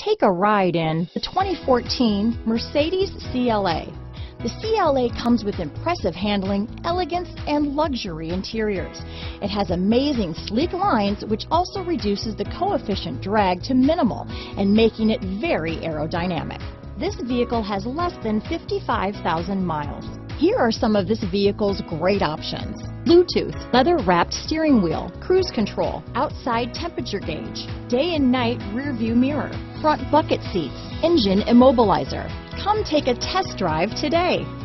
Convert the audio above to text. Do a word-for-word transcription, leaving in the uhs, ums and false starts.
Take a ride in the twenty fourteen Mercedes C L A. The C L A comes with impressive handling, elegance, and luxury interiors. It has amazing sleek lines, which also reduces the coefficient drag to minimal and making it very aerodynamic. This vehicle has less than fifty-five thousand miles. Here are some of this vehicle's great options: Bluetooth, leather-wrapped steering wheel, cruise control, outside temperature gauge, day and night rear view mirror, front bucket seats, engine immobilizer. Come take a test drive today.